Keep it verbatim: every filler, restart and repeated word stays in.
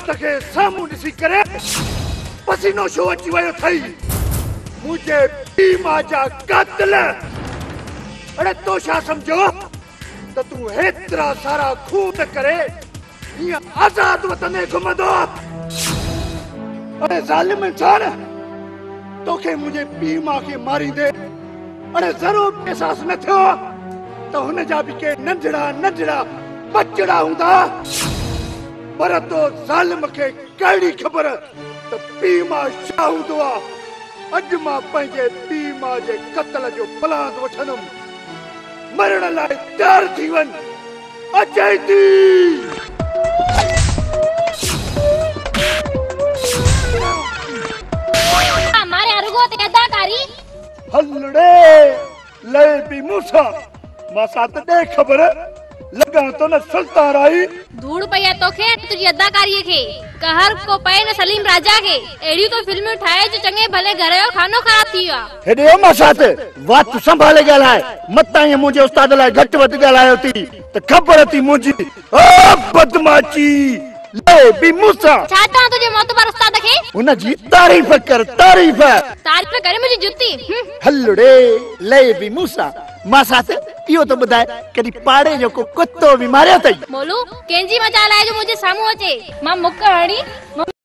औरत के सामू ॾिसी करे पसीनो छो अची वियो थई मुझे पी मां जा कातिल अरे तो छा समझो त तू हेतिरा सारा खून करे हीअं आज़ाद वतन में घुमंदो अरे ज़ालिम इंसान तोखे मुझे पी मां के मारींदे अरे ज़रूर एहसास न थियो त हुन जा भी के नंढड़ा नंढड़ा बचड़ा हूंदा पर तो ज़ालिम के कहिड़ी ख़बर त पी मां छा हूंदो आहे अॼु मां पंहिंजे पी मां जे क़त्ल जो प्लान वठंदुमि मरण लाइ तैयार थी वञ अचई थी हमारे अरगो ते अदाकारी हलड़े ले भी मूसा मां साथ दे खबर लगा तो न सुल्तान आई धूड़ पया तोखे तुझी अदाकारी के कहर को पए न सलीम राजा के एड़ी तो फिल्म ठाए जो चंगे भले घर जो खानो खराब थी वा हेडे मां साथ बात संभाले गलाए मता ये मुझे उस्ताद ला घट वध गलायो थी त खबर थी मुझी ओ बदमाशी ले भी मूसा चाहता तुझे मोतबर उस्ताद के उन जी तारीफ कर तारीफ तारीफ करे मुझे जुती हलड़े ले भी मूसा मां साथ इहो तो बुधाए कदी पाड़े जो को कुत्तो भी मारियो तई बोलू केंजी मचा लाए जो मुझे सामू अचे मां मुक हणी